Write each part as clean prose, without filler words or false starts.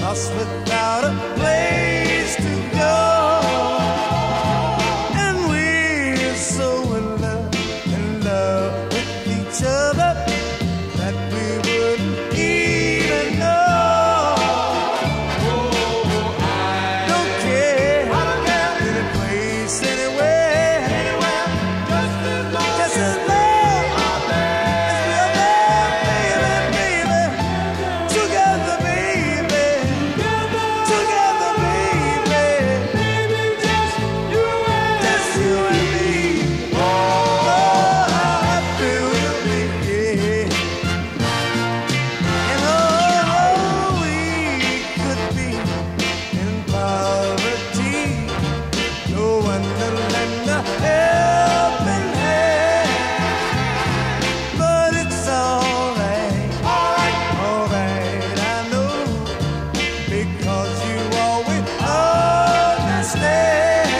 lost without a place to go. And we're so in love with each other that we wouldn't even know. Oh, I don't care. Any place, anywhere, just as long as we're there, baby. Together, baby. Together, baby. Just you and me. Oh, how happy we'll be. And oh, we could be in poverty. No one to lend a helping hand. But it's alright, I know, because you always understand.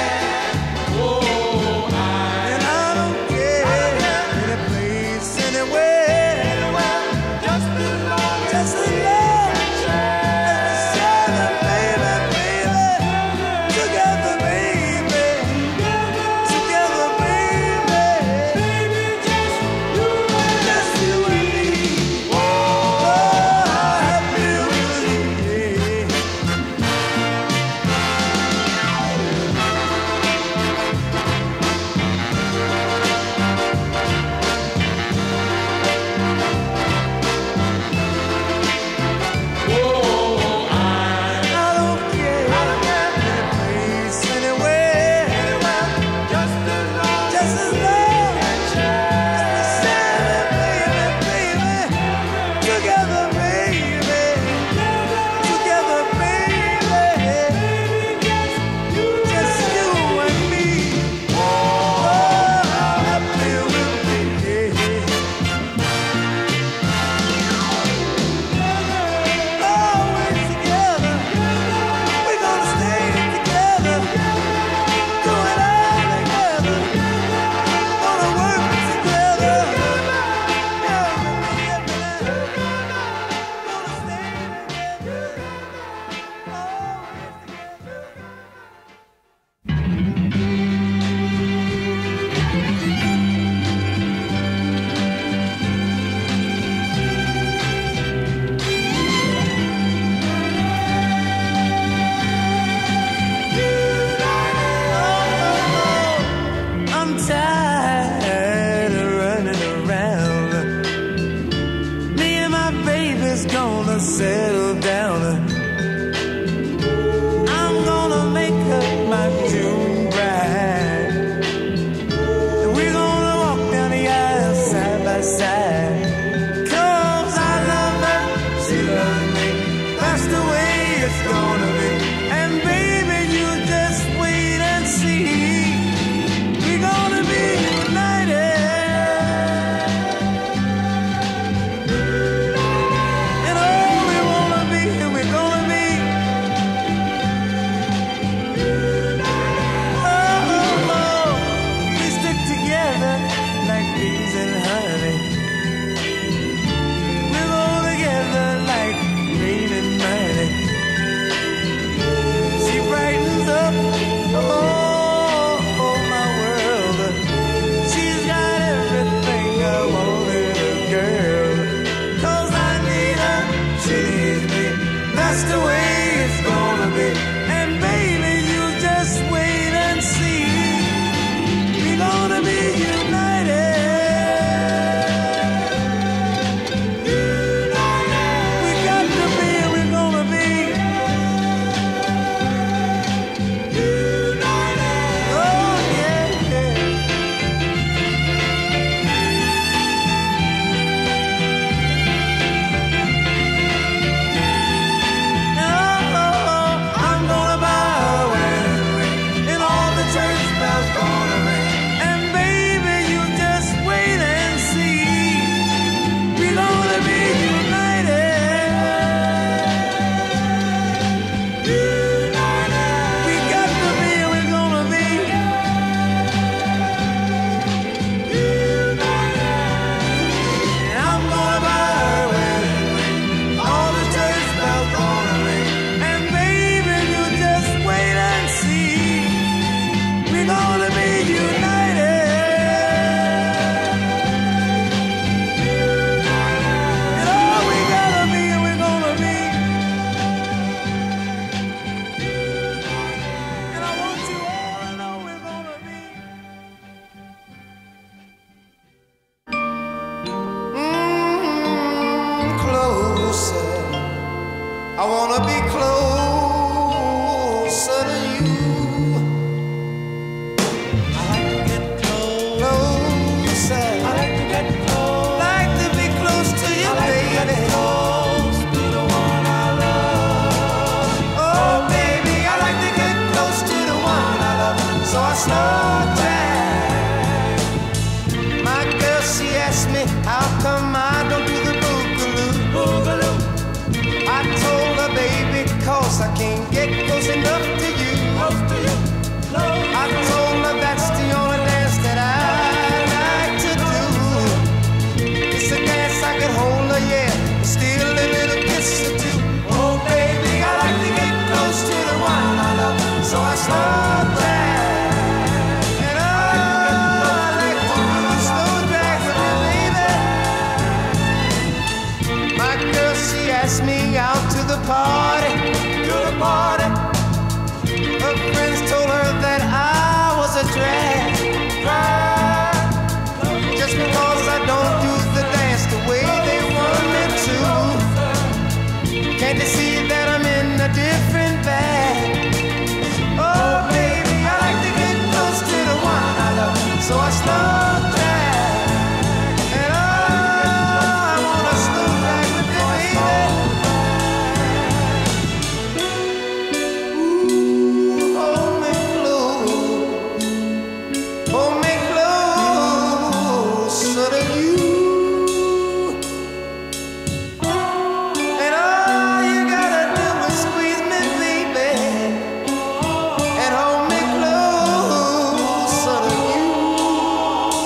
And I don't care, any place, anywhere, just as long as we're together, baby. Together, baby. Together, baby. Just you and me. Oh, how happy we'll be. I don't care, any place, anywhere, just as long as baby. Together, baby. Together, baby. Just you and me. Oh, how happy we'll be. Always together. We're gonna stay together. Do it all together. Gonna work together. Gonna stay together. Always I'm tired of running around. Me and my baby's gonna settle down. I'm gonna make her my June bride. And we're gonna walk down the aisle side by side. 'Cause I love her, she loves me. That's the way it's gonna be. And baby, you just wait and see. We're gonna be united. And oh, we wanna be, and we're gonna be. Oh, we stick together like bees and honey. We go together like rain and money. I wanna be closer to you. I like to get closer. I like to get close. Like to be close to you, baby. To get close to the one I love. Oh, baby, I like to get close to the one I love. So I slow down. My girl, she asked me how come I don't do the boogaloo. Boogaloo. I told her, baby, cause I can't get close enough to you. Close to you. I told her that's the only dance that I like to do. It's a dance I can hold her, yeah, still a little kiss or two. Oh, baby, I like to get close to the one I love, so I slow down. And I like to do slow drag with me, baby. My girl, she asked me out to the party, to the party. Her friends told her that I was a drag. Just because I don't do the dance the way they want me to. Can't they see that I'm in a different bag? Oh, baby, I like to get close to the one I love, so I slow drag. And I wanna slow drag with you, baby. Hold me closer to you. And all you gotta do is squeeze me, baby, and hold me closer to you.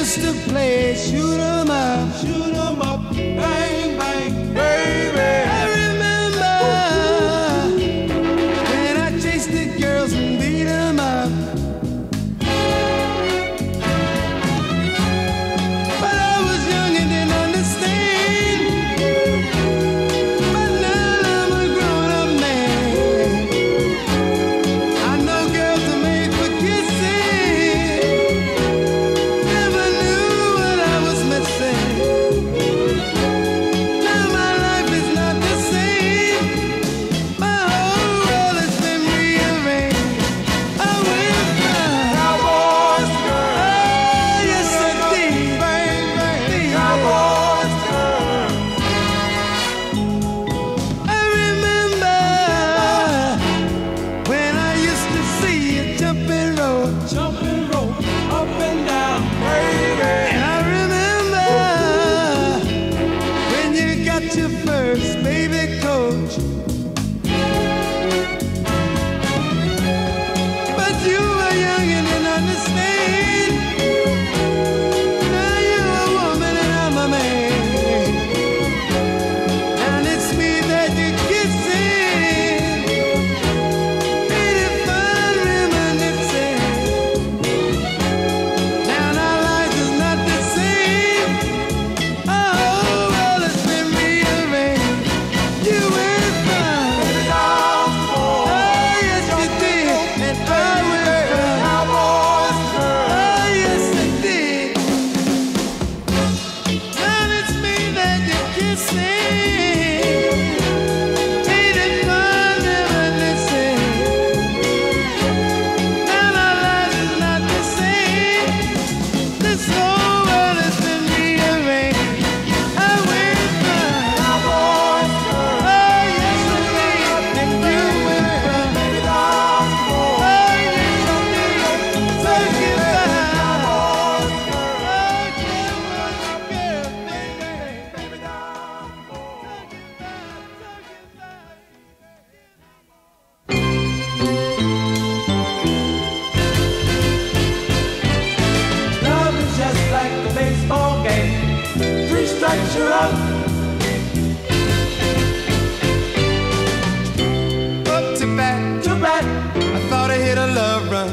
used to play shoot 'em up, bang, bang, baby. I remember when I chased the girls and beat 'em up. But I was young and didn't understand. But now I'm a grown-up man. I know girls are made for kissing. Never knew what I was missing. Now my life is not the same. My whole world has been rearranged. I went from Cowboys girl. Oh, yes it did. Bang, bang, Cowboys girl. I remember when I used to see you jumping rope, up and down, baby. And I remember when you got your first baby coach. But you were young and didn't understand. Now you're a woman and I'm a man. And it's me that you're kissing. Ain't it fun reminiscing? Now our lives is not the same. Our whole world has been rearranged. You went from oh yes you did, and I went from Cowboys girl. Oh yes it did. Now it's me that you're kissing. Ain't it fun reminiscing? Now our lives is not the same. This whole world has been rearranged. I went from Cowboys girl. Oh yes it did, and you went from oh yes it did. So goodbye. Love is just like a baseball game. 3 strikes you're out. Up to bat, I thought I hit a love run.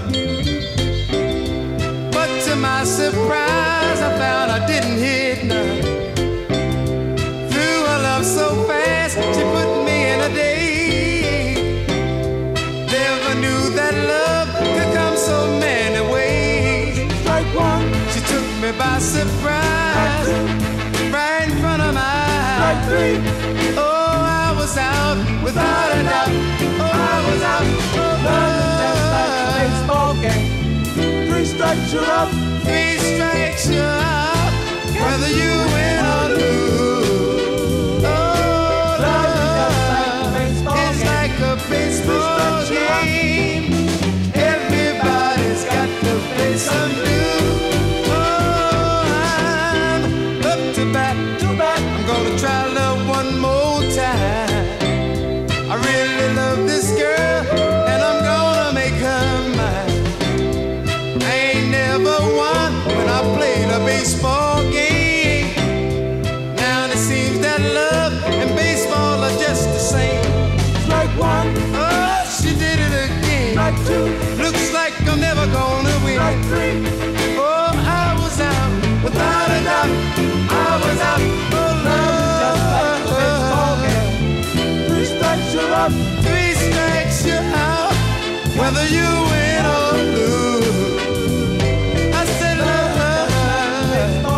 But to my surprise, I found I didn't hit none. Threw her love so fast, she put me in a daze. Never knew that love could come so many ways. Strike 1, she took me by surprise, right in front of my eyes. Strike 3, oh I was out without a doubt. Oh I was out. Love is just like a baseball game. 3 strikes you're out. 3 strikes you're out. Whether you win or lose. Oh, love is just like a baseball game. It's like a baseball game. Everybody's got to play some blues. Oh, I'm up to bat. I'm gonna try love one more time. I really love this girl, and I'm gonna make her mine. I ain't never won when I played a baseball game. Now it seems that love and baseball are just the same. Strike 1, oh, she did it again. Strike 2, looks like I'm never gonna win. Strike 3, oh, I was out without a doubt. I was out. Oh, love is just like a baseball game. 3 strikes you're up. 3 strikes you're out. Whether you win or lose. I said love.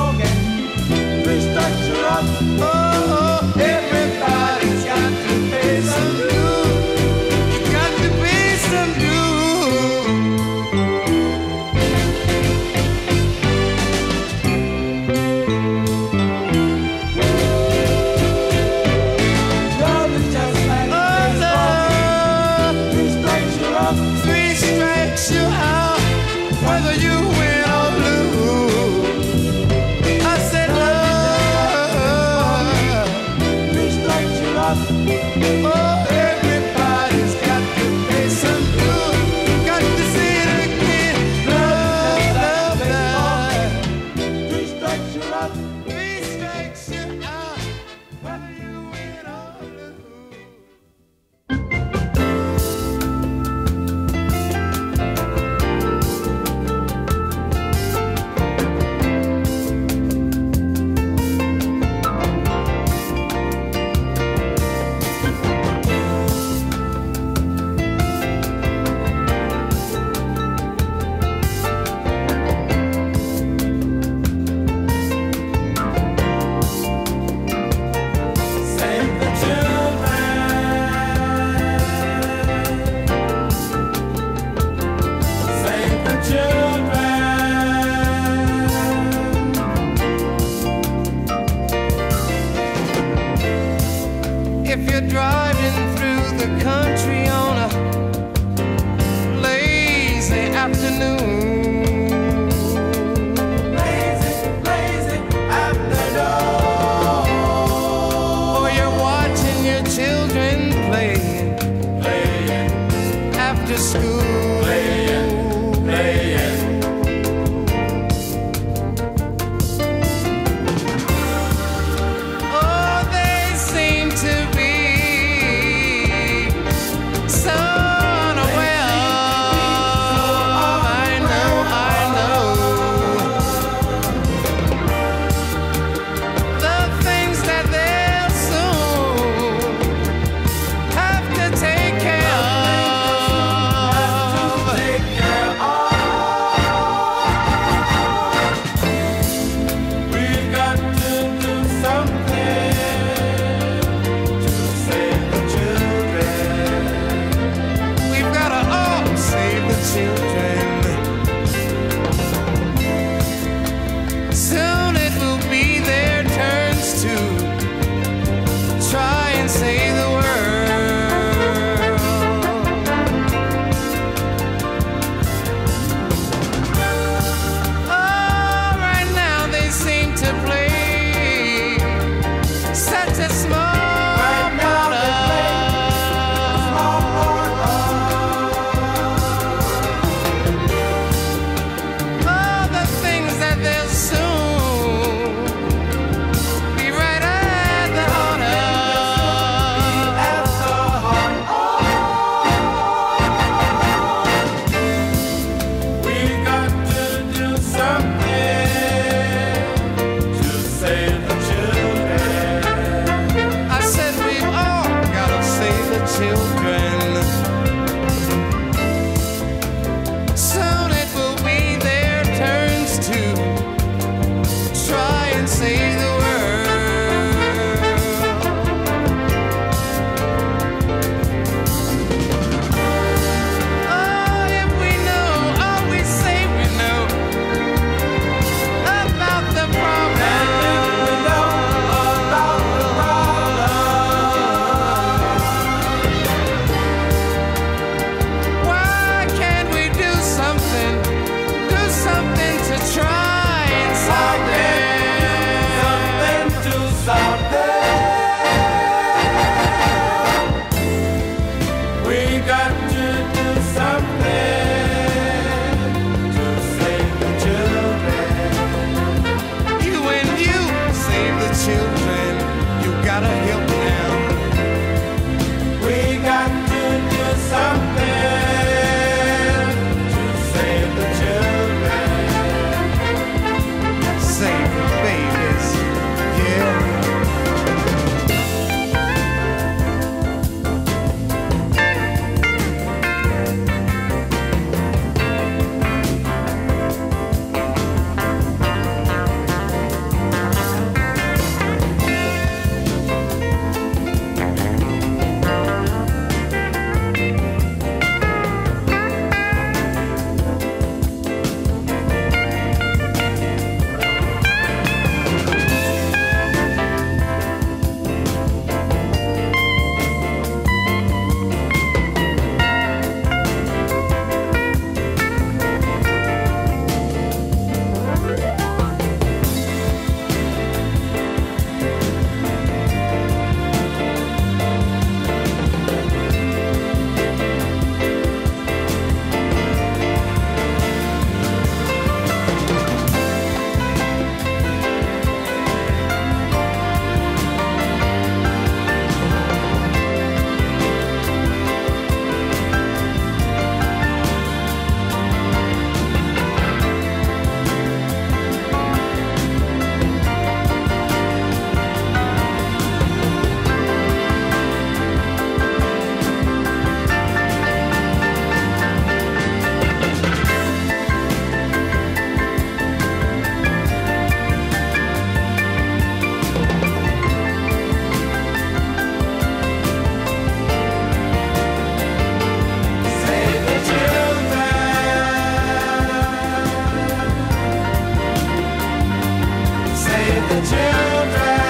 the children.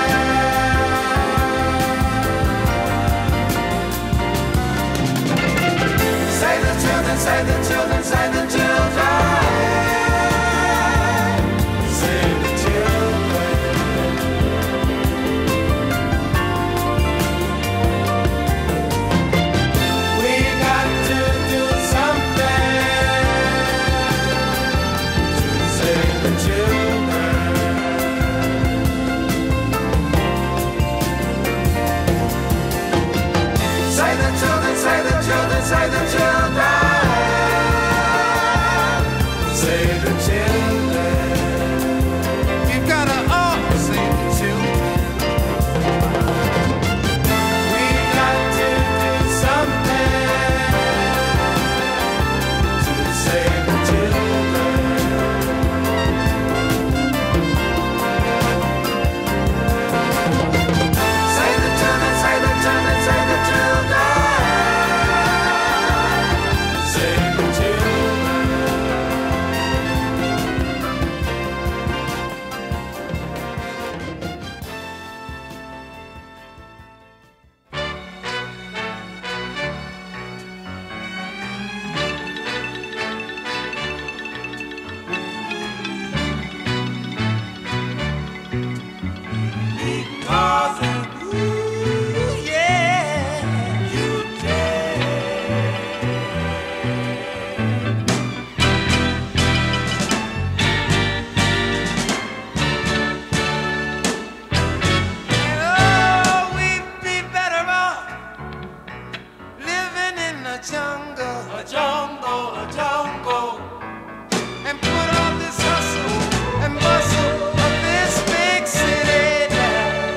Save the children, save the children, save the children. Save the children. We got to do something to save the children. Save the children, save the children, save the children. Save the children. You gotta all save the children. We got to do something to save the children. Save the children, save the children, save the children. Save the children. Because of ooh, yeah, you dare. And oh, we'd be better off living in a jungle, a jungle, a jungle, and put on this hustle and bustle of this big city now.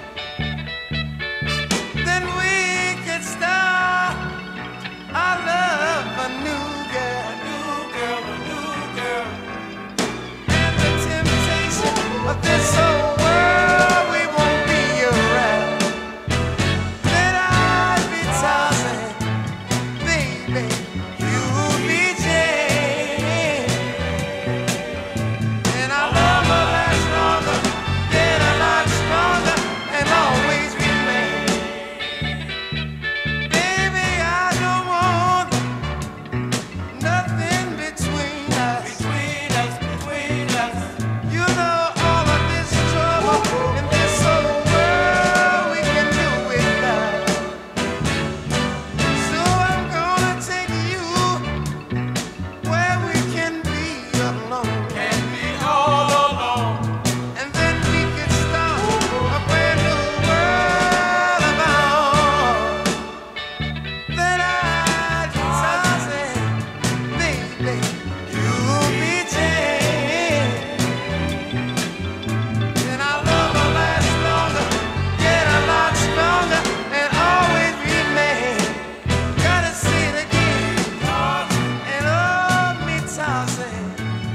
Then we could start our love a new girl, a new girl, a new girl. And the temptation of this old world we won't be around. Then I'd be tossing, baby, you'll be Jane. And our love will last longer, get a lot stronger, and always remain. Baby, I don't want nothing between us. Between us, between us. You know all of this trouble in this old world we can do without. So I'm gonna take you where we can be alone. Can be all alone. And then we can start a brand new world of our own. Then I'd be tossing, baby, you'll be Jane. Then our love will last longer, get a lot stronger, and always remain. Gotta say it again, and hold me tossing,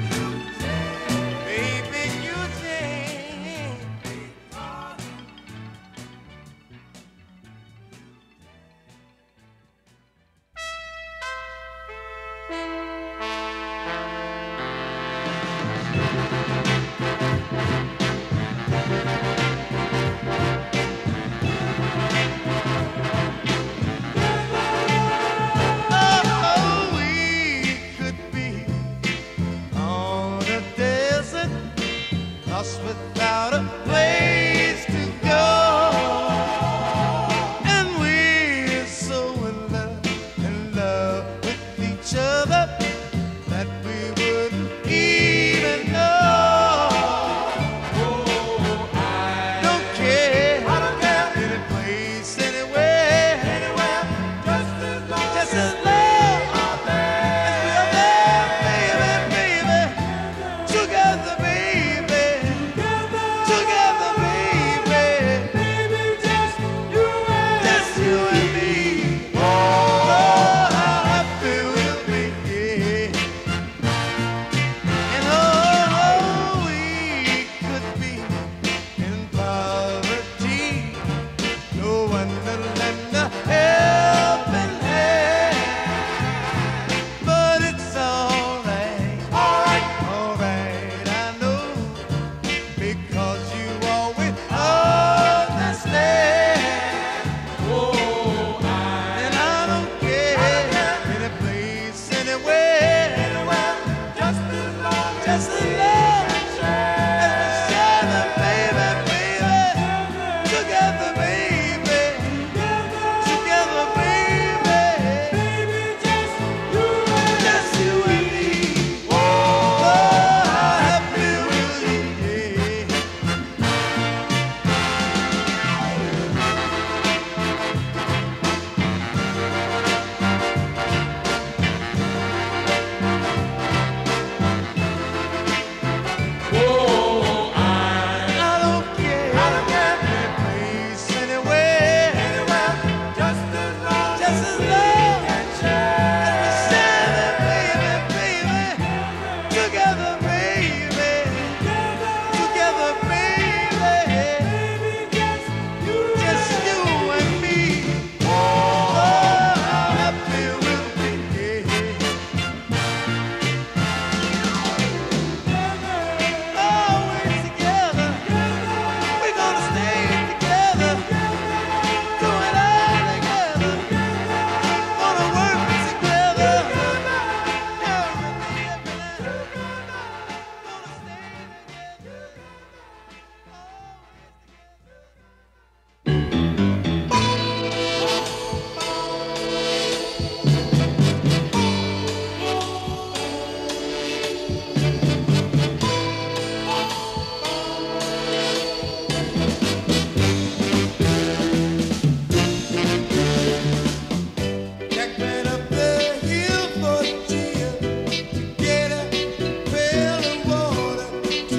baby, you Jane. Oh, we could be on a desert, lost without a place to go. And we're so in love with each other that we wouldn't even know. I don't care. I don't care. Any place, anywhere, anywhere, just as long as we are there, baby, baby, together, baby.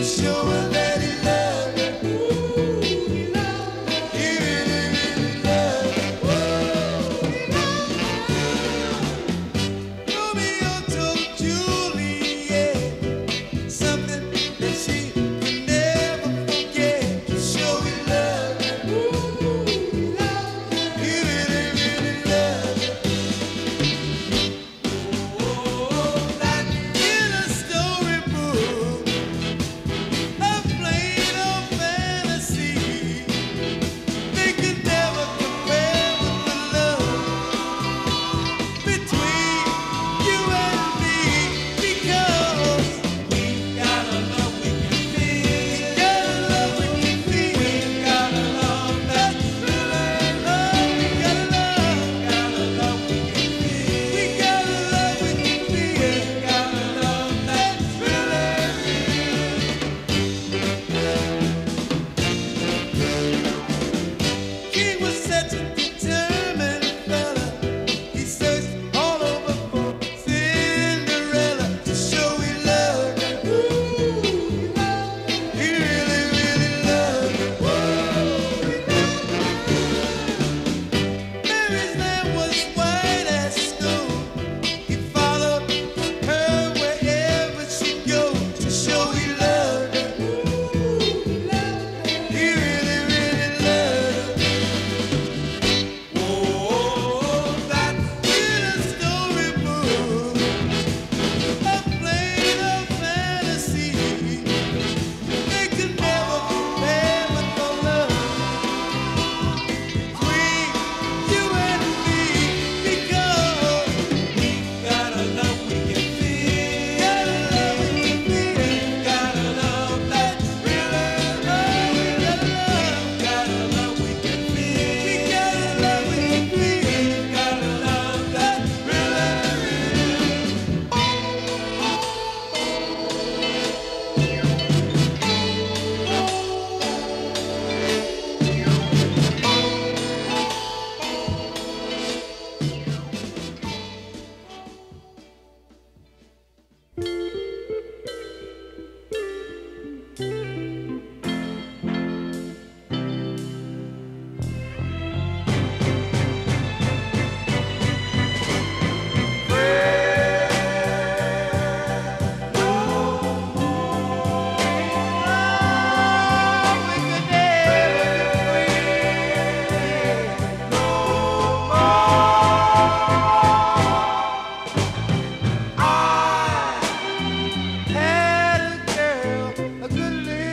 A good little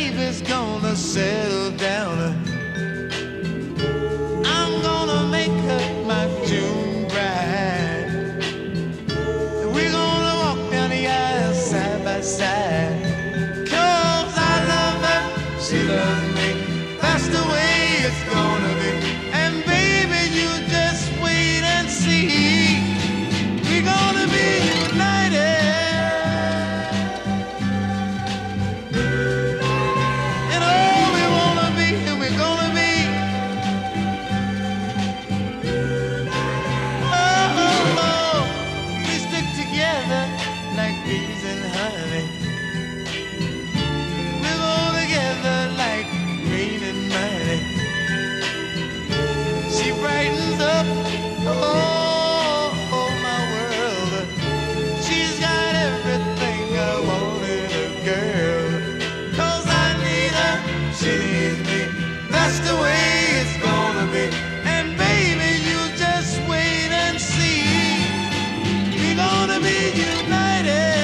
baby's gonna settle down. I'm gonna make her my June bride. We're gonna walk down the aisle side by side. 'Cause I love her, she loves me. That's the way it's gonna be. And baby, you just wait and see. We're gonna be united. And all we wanna be, and we're gonna be. Oh, oh, oh. We stick together like bees and honey. We go together like rain and mighty. She brightens up, oh, oh, my world. She's got everything I want in a girl. 'Cause I need her, she needs me. That's the way it's gonna be. And baby, you just wait and see. We're gonna be united.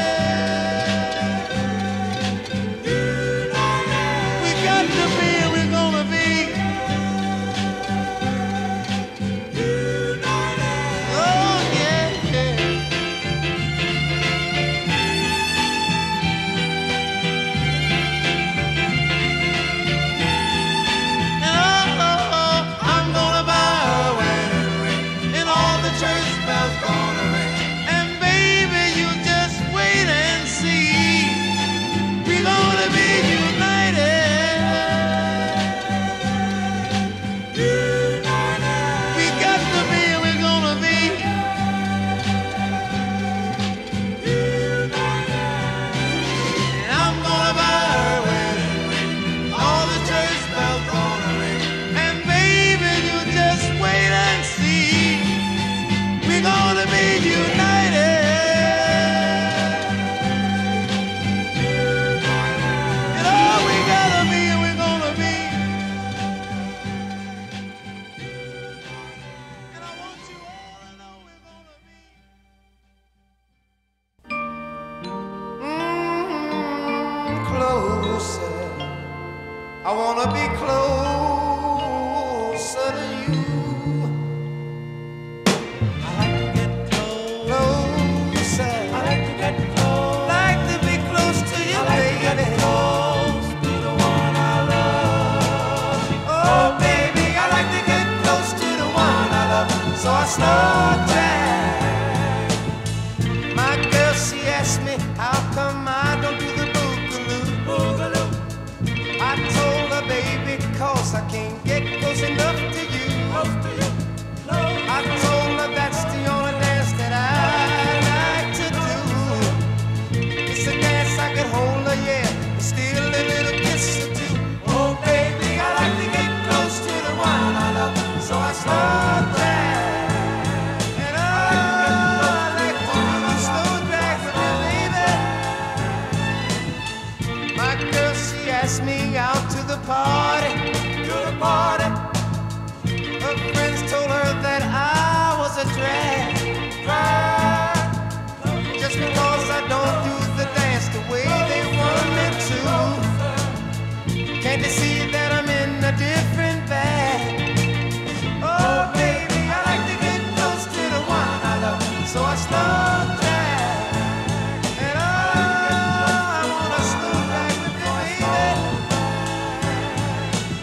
We got to be, and we're gonna be. Oh, yeah, yeah. And oh, oh, oh, I'm gonna buy a wedding ring, and all the church bells gonna ring. And baby, you just wait and see. We're gonna be united. We got to be, and we're gonna be. And I'm gonna buy her wedding ring, all the church bells gonna ring. And baby, you just wait and see. We're gonna be united. And all we gotta be, and we're gonna be. And I want you all to know we're gonna be. Closer. I wanna be closer to you. I like to get closer. I like to get close. Like to be close to you, baby. Close to the one I love. Oh, baby, I like to get close to the one I love. So I slow down. My girl, she asked me how come I don't do the boogaloo. Boogaloo. I told her, baby, 'cause I can't get close enough to you. Close to you. I told her that's the only dance that I like to do. It's a dance I can hold her, yeah, and still a little kiss or two. Oh, baby, I like to get close to the one I love, so I slow down. And I like to do a slow drag with you, baby. My girl, she asked me out to the party, to the party. Her friends told her that I was a drag. Just because I don't do the dance the way they want me to. Can't they see that I'm in a different bag? Oh, baby, I like to get close to the one I love, so I slow down. And I wanna slow down with you, baby.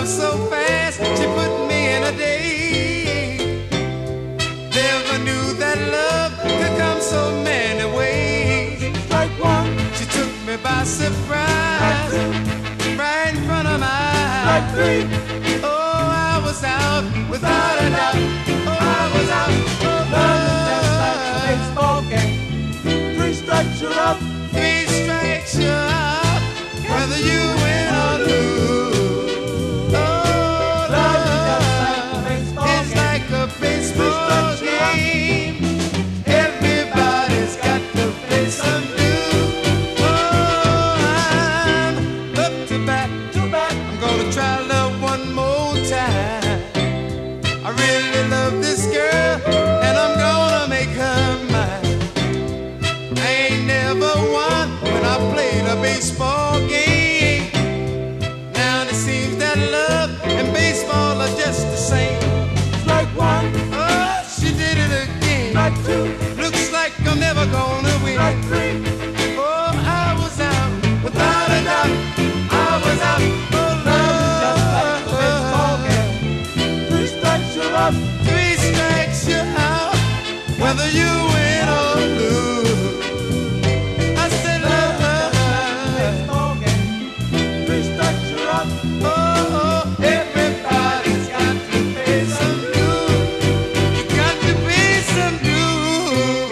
love so fast, she put me in a daze. Never knew that love could come so many ways. Strike one. She took me by surprise, right in front of my eyes. Strike three. Oh, I was out without a doubt. Oh, I was out. Love is just like a baseball game. 3 strikes you're up. 3 strikes you're out, whether you win or lose. Oh, love is like a baseball game. Everybody's got to play some dues. Oh, I'm up to bat. I'm gonna try love one more time. I really love this girl, and I'm gonna make her mine. I ain't never won when I played a baseball game. Now it seems that love and baseball are just the same. Strike one. Oh, she did it again. Strike two. Looks like I'm never gonna win. Strike three. Oh, I was out without a doubt. I was out. Oh, Love is just like a baseball love. game. 3 strikes you're up. 3 strikes you're out, whether you win or lose. I said love. Baseball game. 3 strikes you're up. Oh, everybody's got to pay some dues. You got to pay some dues.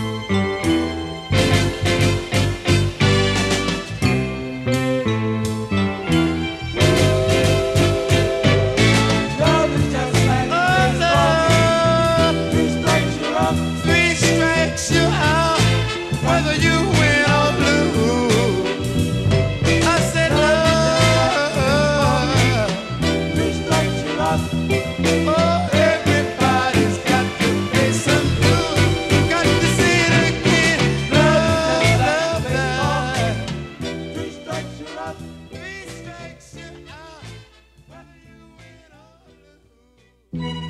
Love is just like a Oh, baseball game. love. 3 strikes you're up. 3 strikes you're out, whether you win or lose. I said love. 3 strikes you're up. Oh, everybody's got to pay some dues. Got to say it again. Love, love, love. 3 strikes you're up. 3 strikes you're out, whether you win or lose.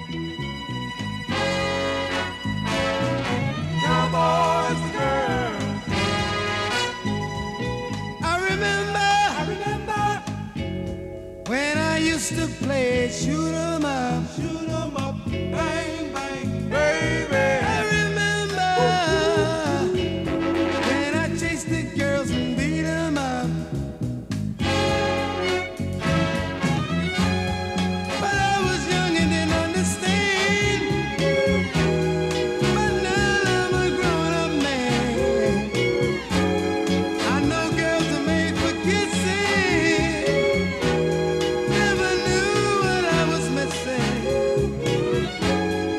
Cowboys and girls. I remember when I used to play shoot 'em up. Shoot 'em up. Bang, bang, baby. I remember when I chased the girls and beat 'em up. But I was young and didn't understand. But now I'm a grown-up man. I know girls are made for kissing. Never knew what I was missing.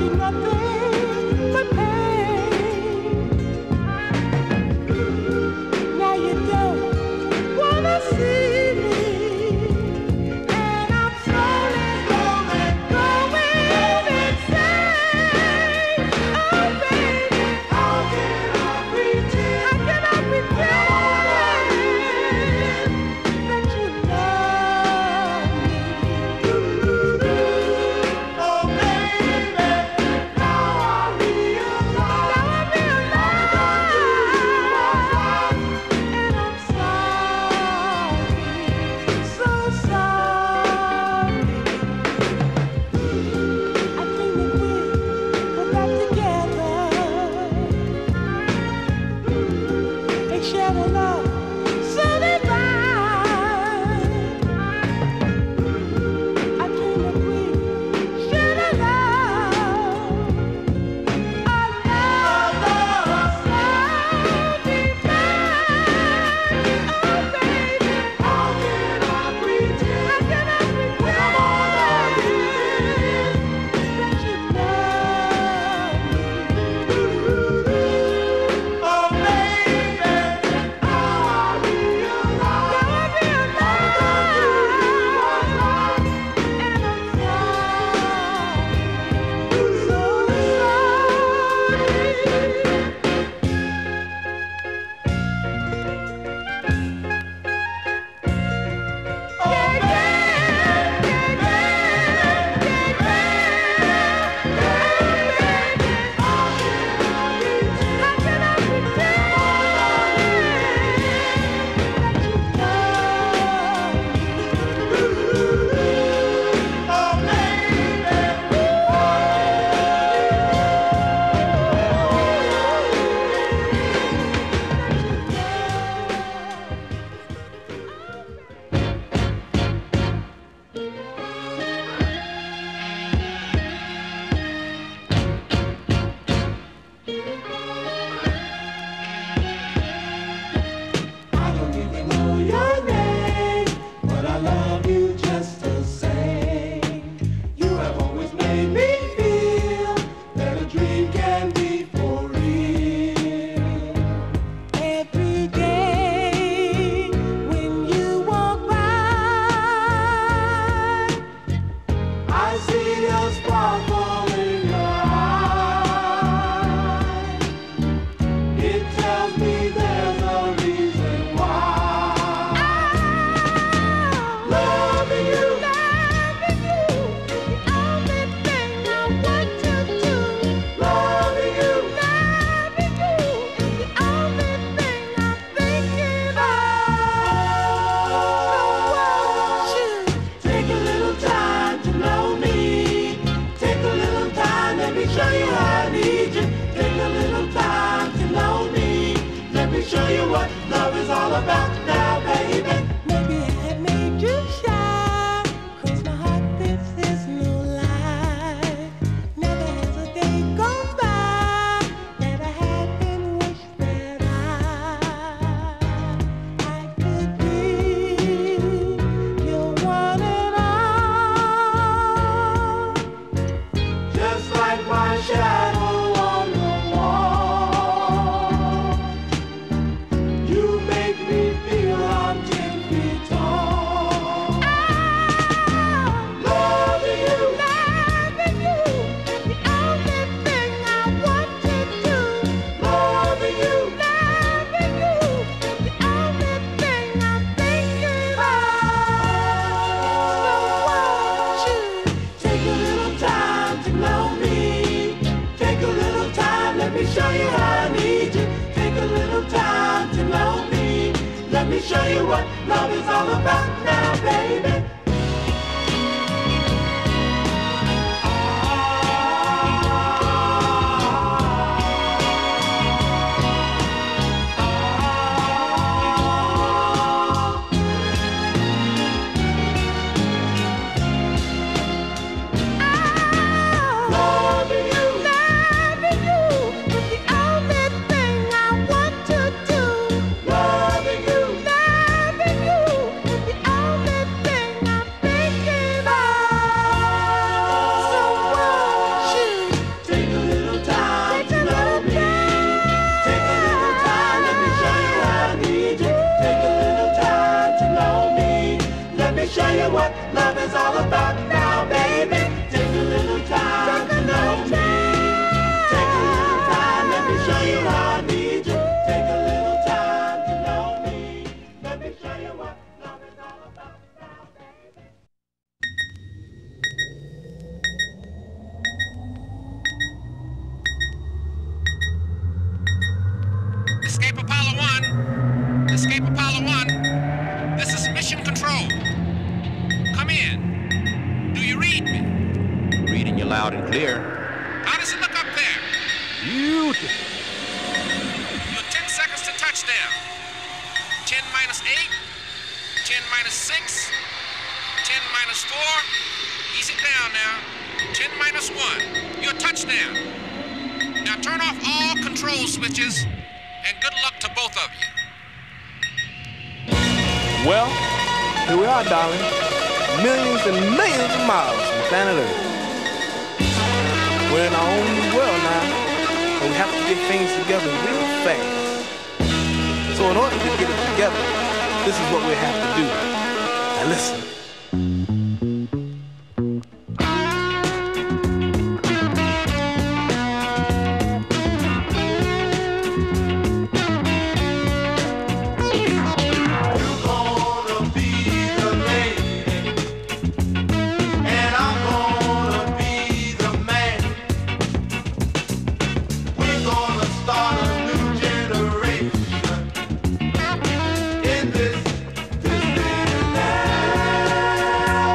show you what love is all about now, baby. Loving you, you what love is all about now, baby. Take a little time to know me. Take a little time, let me show you how I need you. Take a little time to know me. Let me show you what love is all about now, baby. Escape Apollo 1. Escape Apollo 1. This is Mission Control. Come in. Do you read me? Reading you loud and clear. How does it look up there? Beautiful. You're 10 seconds to touchdown. 10 minus 8. 10 minus 6. 10 minus 4. Ease it down now. 10 minus 1. Your touchdown. Now turn off all control switches and good luck to both of you. Well, here we are, darling. Millions and millions of miles from planet Earth. We're in our own new world now, but we have to get things together real fast. So in order to get it together, this is what we have to do. Now listen. In this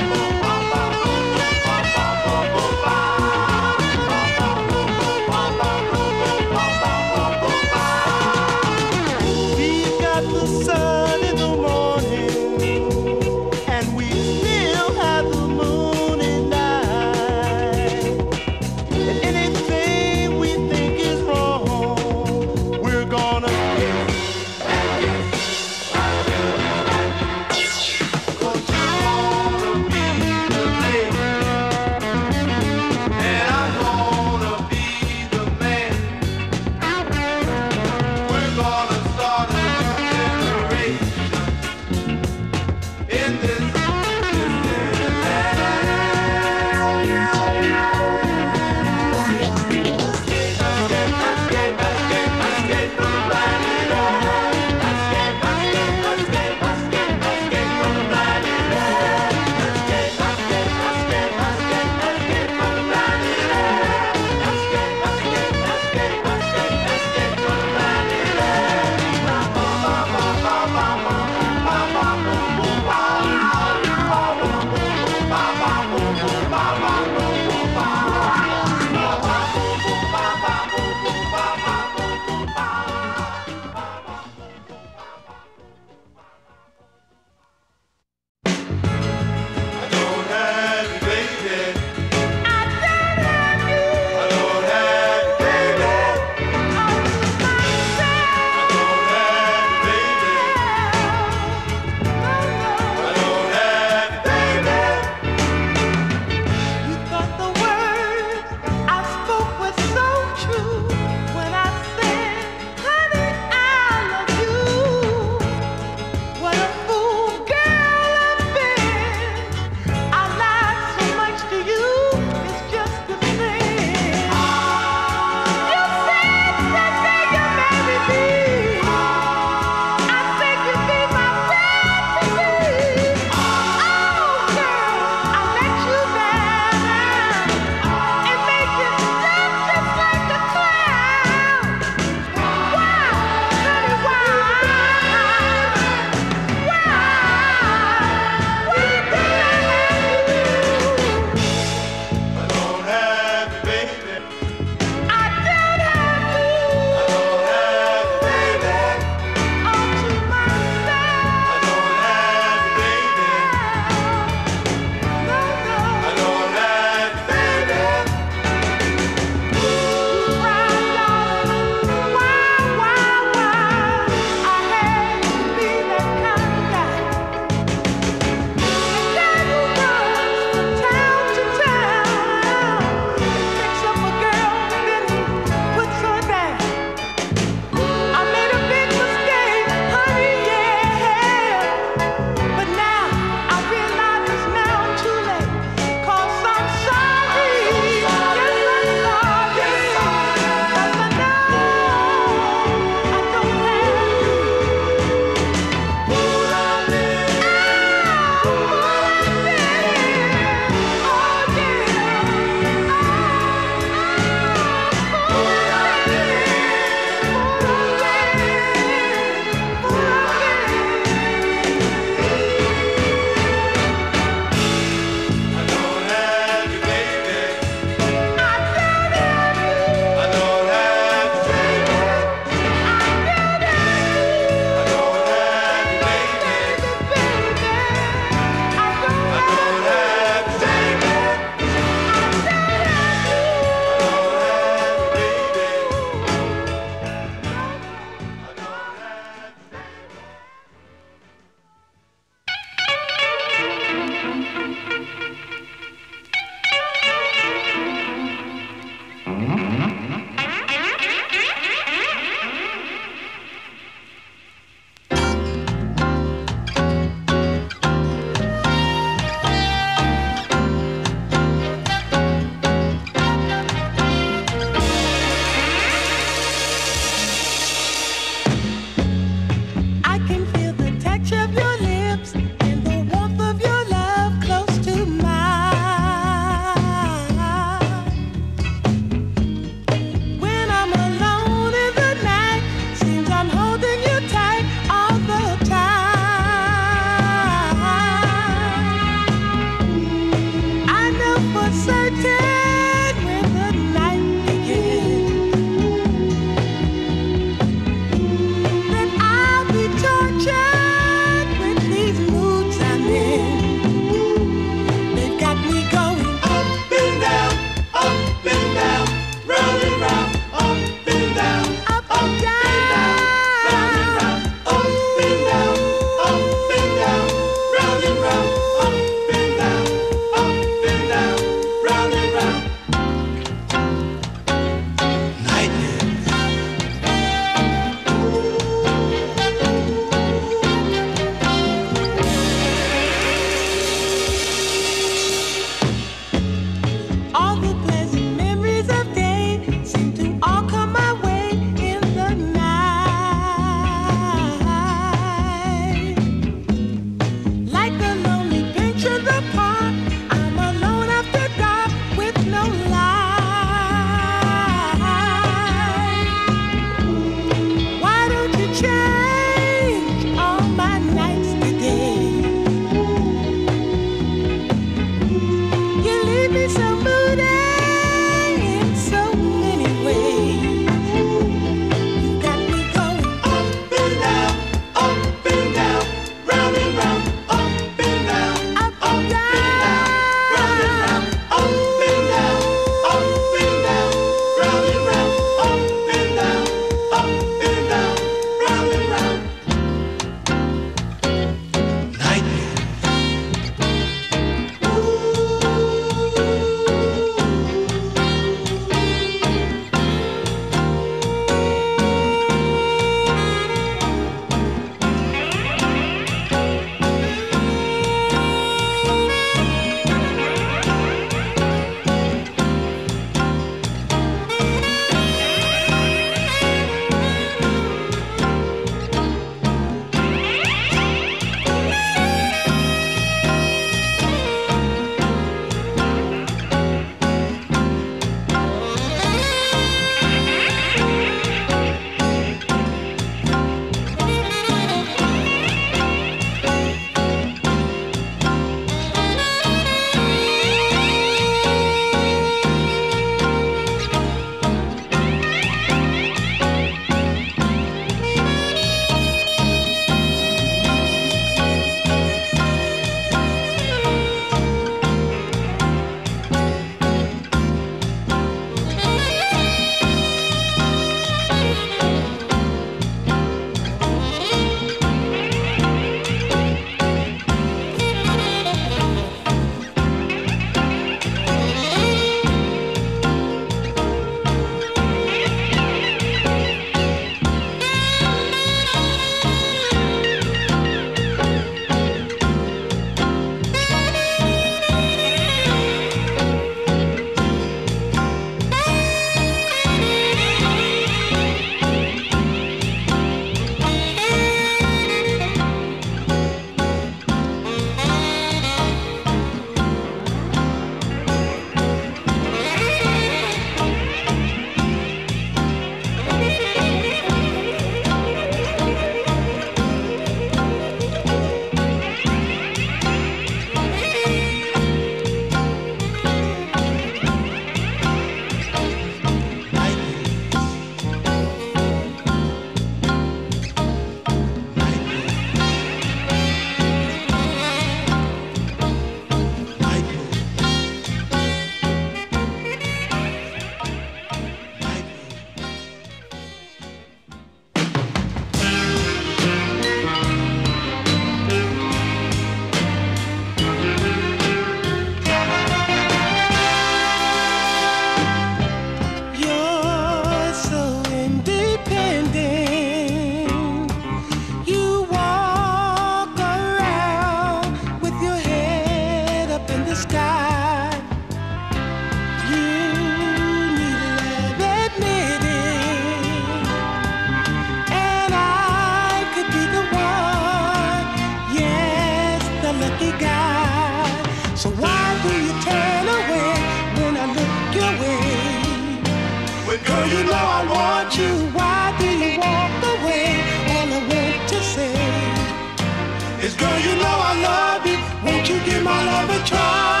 girl, you know I want you. Why do you walk away? All I want to say is, girl, you know I love you. Won't you give my love a try?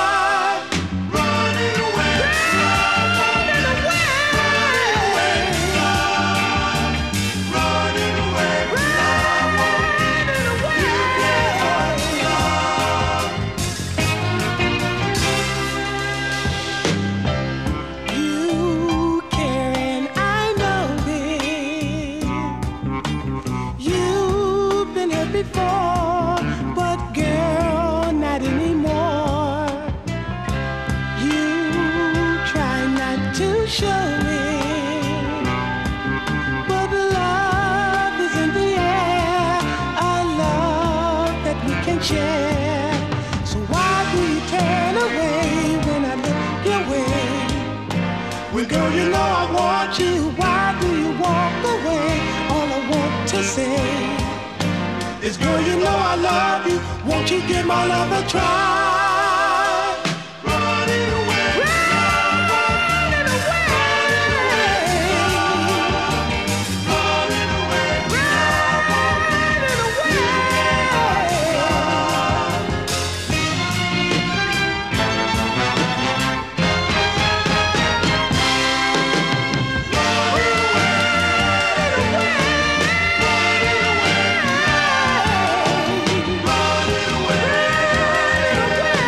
Before, but girl, not anymore. You try not to show it, but love is in the air, a love that we can share. So why do you turn away when I look your way? Well, girl, you know I want you. Why do you walk away? All I want to say is, girl, you know I love you. Won't you give my love a try? Running away, running away, running away, running away.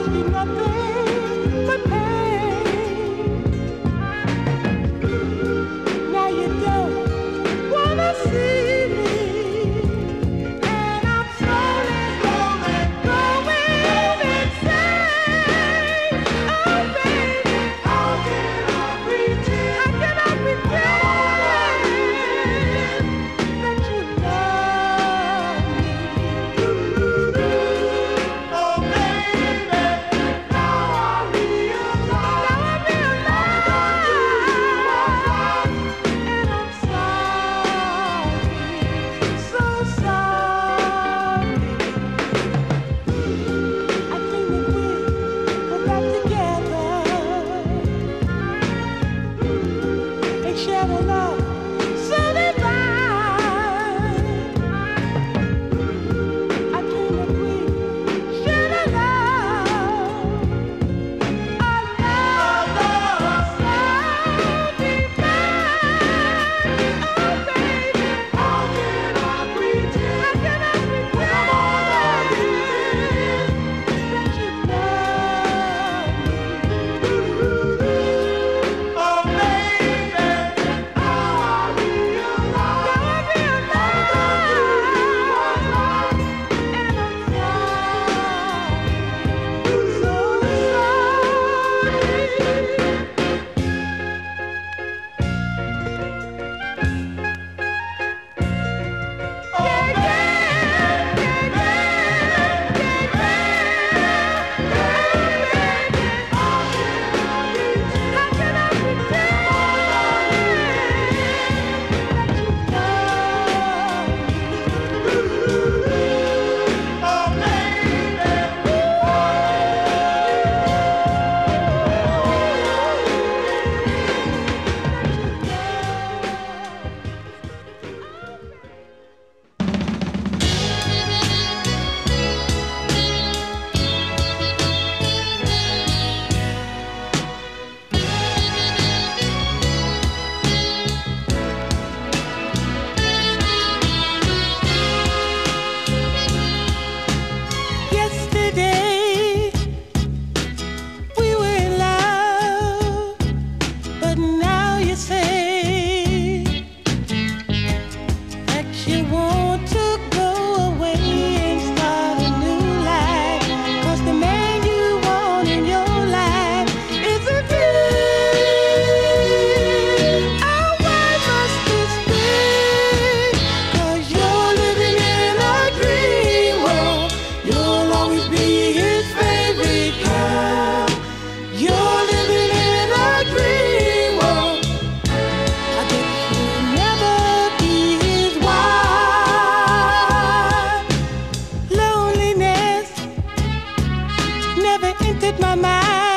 my mind.